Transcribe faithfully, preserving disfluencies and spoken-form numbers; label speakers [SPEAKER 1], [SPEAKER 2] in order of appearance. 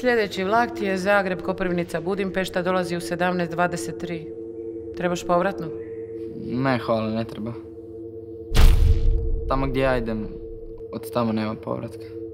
[SPEAKER 1] Sljedeći vlak ti je Zagreb, Koprivnica, Budimpešta, dolazi u sedamnaest dvadeset tri. Trebaš povratno?
[SPEAKER 2] Ne, hvala, ne treba. Tamo gdje ja idem, od tamo nema povratka.